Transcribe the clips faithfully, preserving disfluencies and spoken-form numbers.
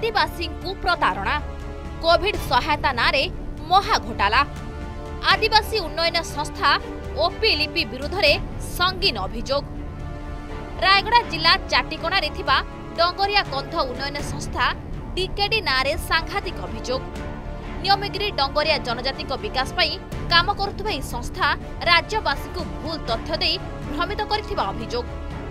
आदिवासी प्रतारणा Covid सहायता नारे महा घोटाला आदिवासी उन्नयन संस्था ओपीलिपि विरुद्ध में संगीन अभियोग रायगड़ा जिला चाटिकोना रे थिबा डंगरिया कंथ उन्नयन संस्था टीकेडी नारे सांघातिक अभियोग नियमगिरी डंगरिया जनजाति विकास पई काम करुथबा ई संस्था राज्यवासी को भूल तथ्य दे भ्रमित करिथिबा अभियोग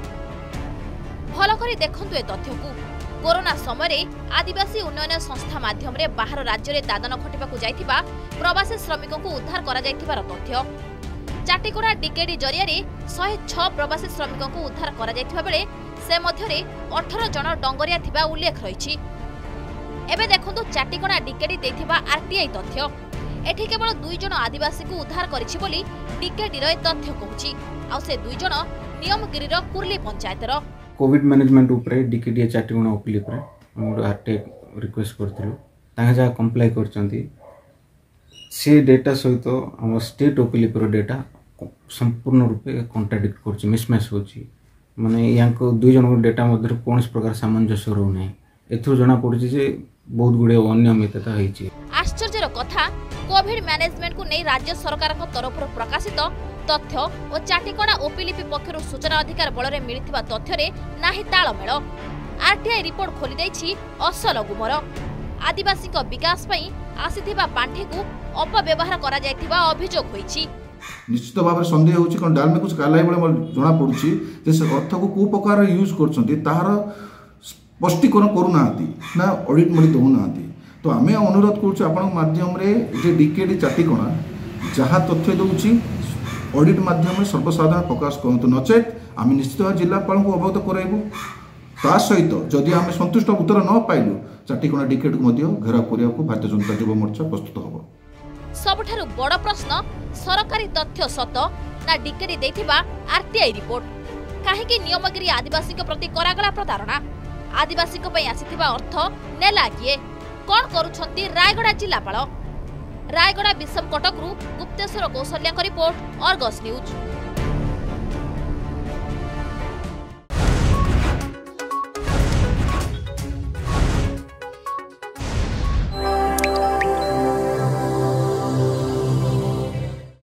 भल करी देखंतु ए तथ्य को कोरोना समय आदिवासी उन्नयन संस्था माध्यम रे बाहर राज्य में दादन खटिबाकू जाइथिबा प्रवासी श्रमिकों को उद्धार करा जाइथिबार तथ्य चाटिकोना टीकेडी जरिया रे एक सौ छह प्रवासी श्रमिकों को उद्धार करा जाइथिबा बेले से मध्यरे अठारह जन डंगरिया थिबा उल्लेख रहिछि। एबे देखंतु चाटिकोना टीकेडी देथिबा आरटीआई तथ्य एठी केवल दुई जन आदिवासी को उद्धार करिछि बोली टीकेडी रे तथ्य कहूछि आ से दुई जन नियमगिरी रो कुर्ली पंचायत रो कोविड मैनेजमेंट ऊपर डीकेडी चाटिकोना ओपीली पर हम आरटीआई रिक्वेस्ट करथिलु ताहा जा कंप्लाई करचंती से डेटा सहित हम स्टेट ओपीली पर डेटा संपूर्ण रूपे कॉन्ट्राडिक्ट करछि मिसमैच होछि माने यांको दुई जन डेटा मध्य कौन प्रकार सामंजस्य रहू नै एथु जना पड़छि जे बहुत गुडे अनियमितता होईछि। आश्चर्यर कथा कोविड मैनेजमेंट को नहीं राज्य सरकार को तरफ प्रकाशित तथ्य और चाटिकोना ओपीलिपि पक्षर सूचना अधिकार बल में मिलता तथ्य रे नाही तालमेल आरटीआई रिपोर्ट खोली दैछि असल गुमर आदिवासी विकास पई आसीथिबा पांठी को अपव्यवहार करा जायथिबा अभियोग होईछि। निश्चित भाव में सन्देह होछि कोन डालमे कुछ कालाई बळे जना पड़ुछि जे से अर्थ को को प्रकार यूज करछन्ती ताहार स्पष्टीकरण करू नांती ना ऑडिट मडी दउ नांती तो आमे अनुरोध करछु आपन माध्यम रे जे डीकेडी चाटिकोना जहा तथ्य दउछि ऑडिट माध्यम में सर्वसाधारण प्रकाश करतु नचेत आम निश्चित भाव जिलापाल को अवगत कराइबू ता सहित जदि आम संतुष्ट उत्तर न पाइलु चाटिकोना डीकेडी को घेराव करने को भारतीय जनता युवा मोर्चा प्रस्तुत होब। सबठारु बड़ प्रश्न सरकारी तथ्य सत ना डीकेडी देथिबा आरटीआई रिपोर्ट काहेकि नियमगिरी आदिवासी प्रति करागला प्रतारणा आदिवासी पई आसीथिबा अर्थ नेला किए कोन करूछंती रायगड़ा जिलापाल रायगड़ा विषम कटकरू Gupteswar Kaushalya report Argus news.